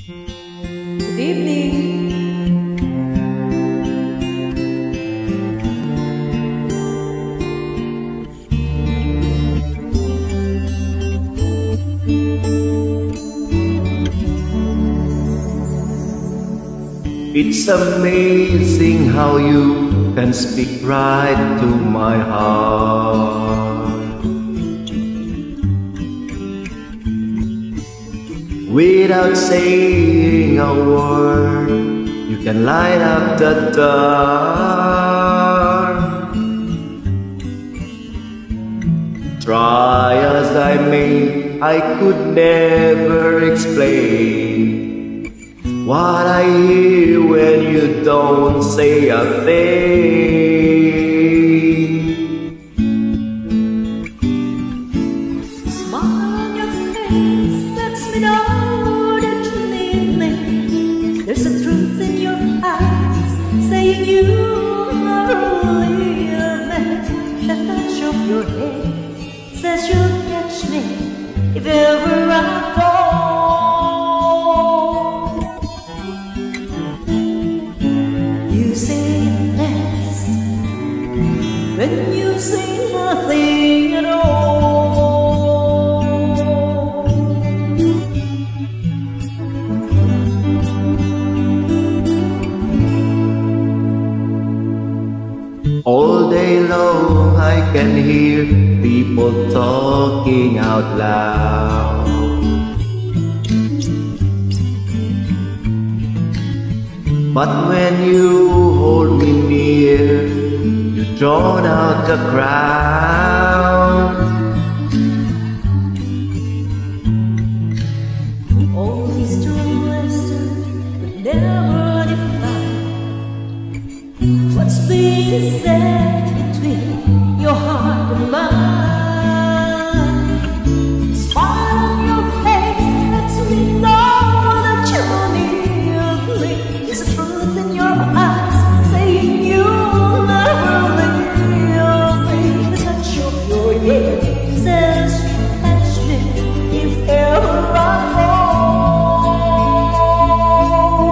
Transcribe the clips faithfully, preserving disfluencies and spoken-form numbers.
Good evening. It's amazing how you can speak right to my heart without saying a word. You can light up the dark. Try as I may, I could never explain what I hear when you don't say a thing. Smile on your face lets me know that you need me. There's a truth in your eyes saying you'll never leave me. The touch of your hand says you'll catch me if ever I fall. When you say nothing at all, all day long I can hear people talking out loud. But when you hold me near, you drown out the crowd. all these strong lessons would never define what's being said between your heart and mine. Smile on your face lets me know that you're near me. There's a truth in your eyes saying you'll never leave me. The touch of your hand says you'll catch me if ever I fall.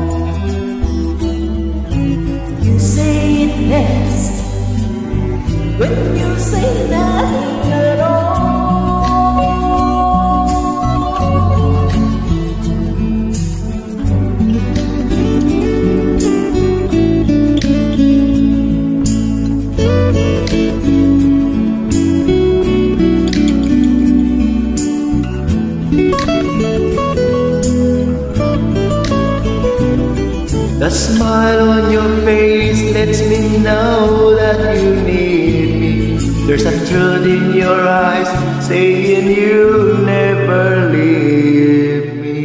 You say it best when you say nothing at all. The smile on your face lets me know that you need me. There's a truth in your eyes saying you'll never leave me.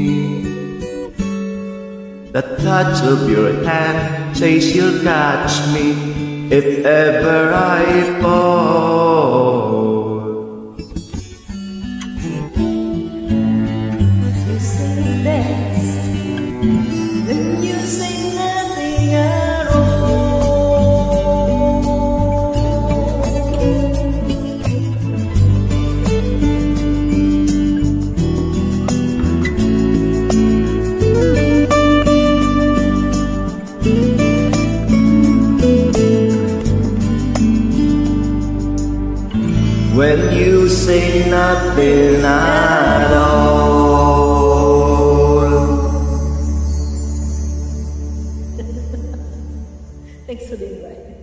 The touch of your hand says you'll catch me if ever I fall. You say best when you say nothing at all. When you say nothing at all. Thanks for the invite.